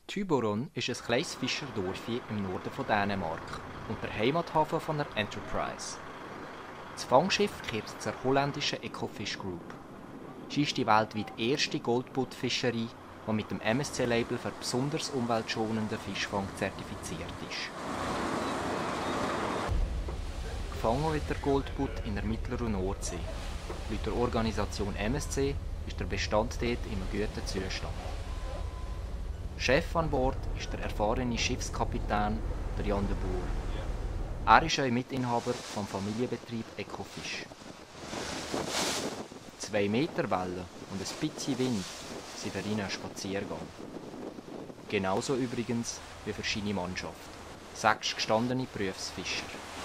Thyborøn ist ein kleines Fischerdorfchen im Norden von Dänemark und der Heimathafen von der Enterprise. Das Fangschiff gehört zur holländischen Ecofish Group. Sie ist die weltweit erste Goldbuttfischerei, die mit dem MSC-Label für besonders umweltschonenden Fischfang zertifiziert ist. Gefangen wird der Goldbutt in der mittleren Nordsee. Laut der Organisation MSC ist der Bestand dort in einem guten Zustand. Chef an Bord ist der erfahrene Schiffskapitän Jan de Boer. Er ist auch Mitinhaber vom Familienbetrieb Ecofish. 2 Meter Wellen und ein bisschen Wind sind für ihn ein Spaziergang. Genauso übrigens wie für seine Mannschaft. 6 gestandene Berufsfischer.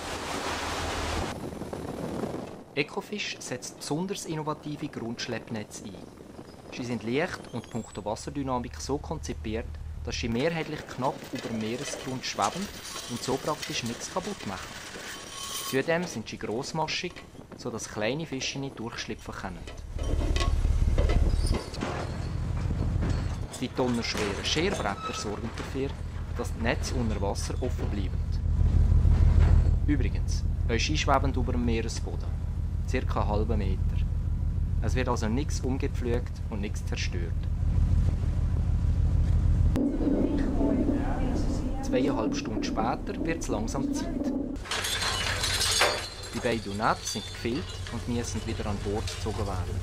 Ecofish setzt besonders innovative Grundschleppnetze ein. Sie sind leicht und punkto Wasserdynamik so konzipiert, dass sie mehrheitlich knapp über dem Meeresgrund schweben und so praktisch nichts kaputt machen. Zudem sind sie grossmaschig, sodass kleine Fische nicht durchschlüpfen können. Die tonnenschweren Scherbretter sorgen dafür, dass die Netze unter Wasser offen bleiben. Übrigens, sie schweben über dem Meeresboden, ca. einen halben Meter. Es wird also nichts umgepflügt und nichts zerstört. 2,5 Stunden später wird es langsam Zeit. Die beiden Netze sind gefüllt und müssen wieder an Bord gezogen werden.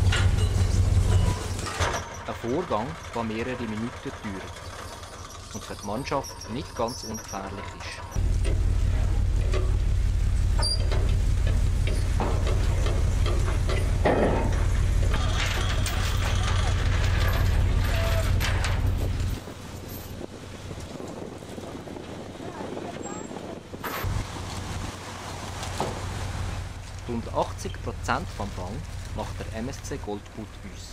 Ein Vorgang, der mehrere Minuten dauert und für die Mannschaft nicht ganz ungefährlich ist. Rund 80% vom Fang macht der MSC Goldbutt aus.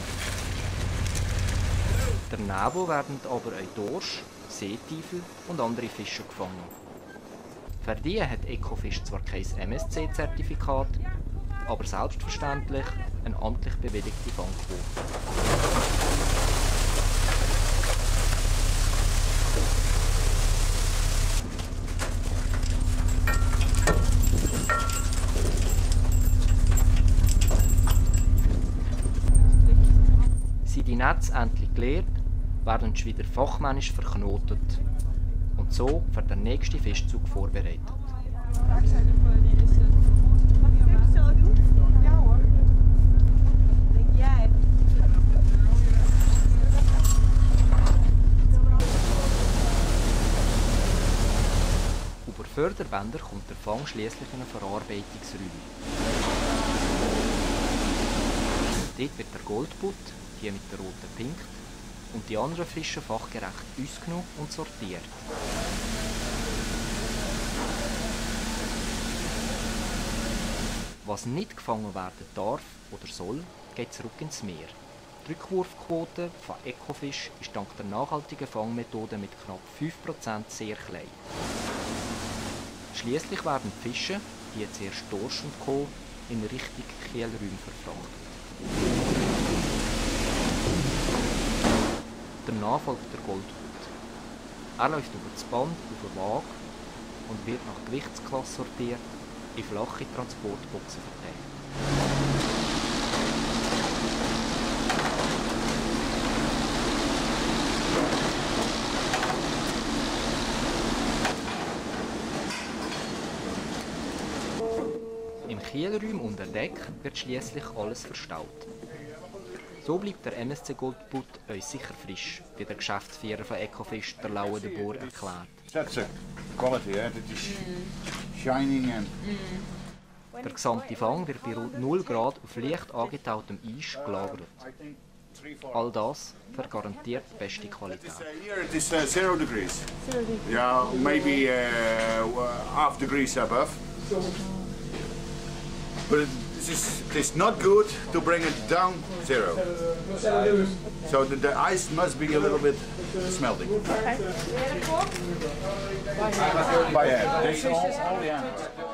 Daneben werden aber auch Dorsch, Seetiefel und andere Fische gefangen. Für die hat Ecofish zwar kein MSC-Zertifikat, aber selbstverständlich eine amtlich bewilligte Fangquote. Sind die Netze endlich geleert, werden sie wieder fachmännisch verknotet und so für den nächsten Fischzug vorbereitet. Über Förderbänder kommt der Fang schliesslich in einen Verarbeitungsraum. Dort wird der Goldbutt, hier mit der roten Pink, und die anderen Fische fachgerecht ausgenommen und sortiert. Was nicht gefangen werden darf oder soll, geht zurück ins Meer. Die Rückwurfquote von Ecofish ist dank der nachhaltigen Fangmethode mit knapp 5% sehr klein. Schliesslich werden die Fische, die zuerst Dorsch und Co., in Richtung Kielräume verfrachtet. Danach folgt der Goldbutt. Er läuft über das Band auf eine Waage und wird nach Gewichtsklasse sortiert, in flache Transportboxen verteilt. Im Kielräum unter Deck wird schliesslich alles verstaut. So bleibt der MSC Goldbutt uns sicher frisch, wie der Geschäftsführer von Ecofish, der Jan de Boer, erklärt. That's a quality, that is shining and... Der gesamte Fang wird bei rund 0 Grad auf leicht angetautem Eis gelagert. All das für garantiert beste Qualität. Here it is 0 degrees. 0 degrees. Yeah, maybe half degrees above. But it is not good to bring it down 0. So the ice must be a little bit smelting. By hand.